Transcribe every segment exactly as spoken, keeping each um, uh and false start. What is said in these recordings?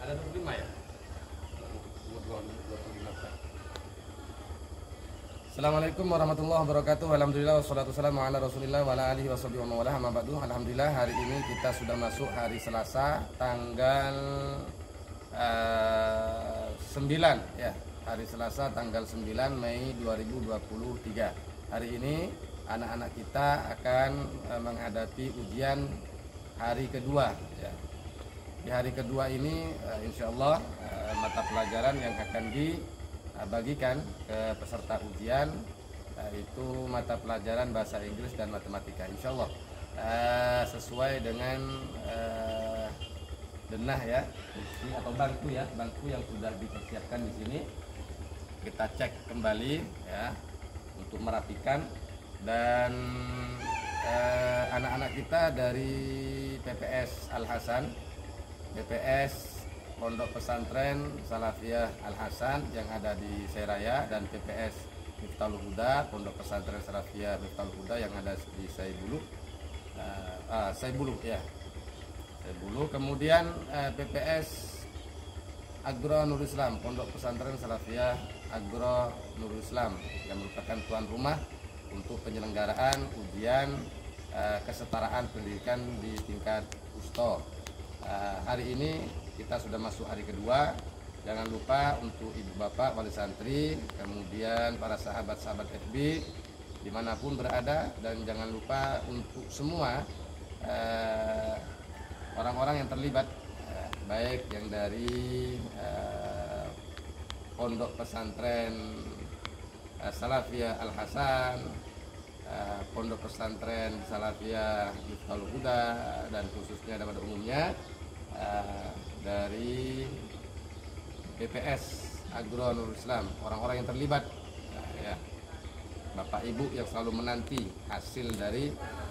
Ada dua puluh lima ya? Assalamualaikum warahmatullahi wabarakatuh. Alhamdulillah wassalatu wassalamu ala Rasulillah wa ala alihi washabihi wa man amma ba'du. Alhamdulillah hari ini kita sudah masuk hari Selasa tanggal uh, sembilan ya. Hari Selasa tanggal sembilan Mei dua ribu dua puluh tiga. Hari ini anak-anak kita akan uh, menghadapi ujian hari kedua ya. Di hari kedua ini uh, insya Allah uh, mata pelajaran yang akan dibagikan ke peserta ujian yaitu mata pelajaran bahasa Inggris dan matematika. Insya Allah uh, sesuai dengan uh, denah ya, buku atau bangku ya, bangku yang sudah dipersiapkan di sini. Kita cek kembali ya untuk merapikan dan uh, anak-anak kita dari P P S Al Hasan, P P S Pondok Pesantren Salafiyah Al Hasan yang ada di Seraya, dan P P S Miftahul Huda Pondok Pesantren Salafiyah Miftahul Huda yang ada di Saibulu, uh, uh, Saibulu ya, Saibulu. Kemudian uh, P P S Agro Nurul Islam Pondok Pesantren Salafiyah Agro Nurul Islam yang merupakan tuan rumah untuk penyelenggaraan ujian uh, kesetaraan pendidikan di tingkat Usto. Uh, hari ini kita sudah masuk hari kedua. Jangan lupa untuk ibu bapak wali santri, kemudian para sahabat-sahabat F B dimanapun berada, dan jangan lupa untuk semua orang-orang uh, yang terlibat, uh, baik yang dari uh, Pondok Pesantren uh, Salafiyah Al Hasan, uh, Pondok Pesantren Salafiyah Miftahul Huda, dan khususnya pada umumnya uh, dari P P S Agro Nurul Islam, orang-orang yang terlibat nah, ya, bapak ibu yang selalu menanti hasil dari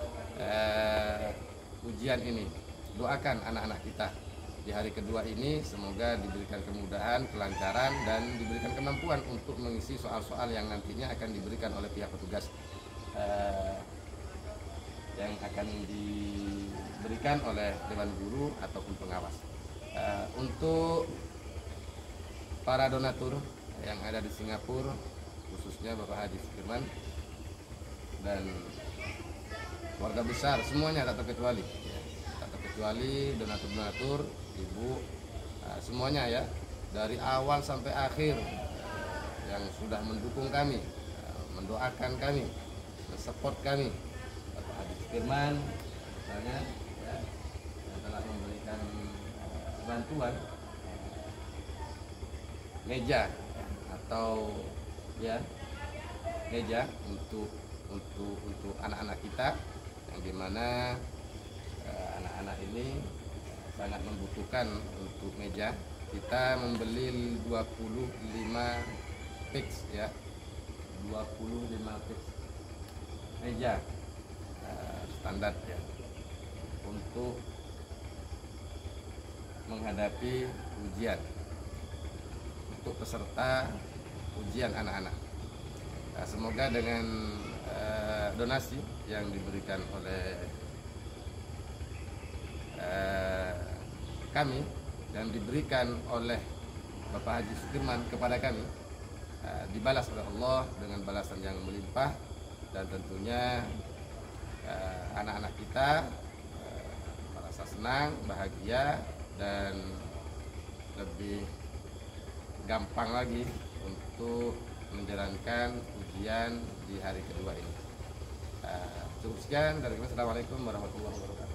uh, ujian ini. Doakan anak-anak kita di hari kedua ini semoga diberikan kemudahan, kelancaran, dan diberikan kemampuan untuk mengisi soal-soal yang nantinya akan diberikan oleh pihak petugas uh, yang akan diberikan oleh Dewan Guru ataupun pengawas. Uh, untuk para donatur yang ada di Singapura, khususnya Bapak Haji Firman dan keluarga besar semuanya tak terkecuali, ya, tak terkecuali donatur-donatur, ibu, uh, semuanya ya, dari awal sampai akhir uh, yang sudah mendukung kami, uh, mendoakan kami, mensupport kami. Bapak Haji Firman misalnya ya, yang telah memberikan uh, bantuan meja atau ya meja untuk untuk untuk anak-anak kita yang dimana eh, anak-anak ini sangat membutuhkan untuk meja. Kita membeli dua puluh lima piece ya, dua puluh lima piece meja eh, standar ya untuk menghadapi ujian untuk peserta ujian anak-anak. Nah, semoga dengan uh, donasi yang diberikan oleh uh, kami dan diberikan oleh Bapak Haji Sudirman kepada kami, uh, dibalas oleh Allah dengan balasan yang melimpah, dan tentunya anak-anak uh, kita uh, merasa senang, bahagia, dan lebih gampang lagi untuk menjalankan ujian di hari kedua ini. Uh, cukup sekian dari kami. Assalamualaikum warahmatullahi wabarakatuh.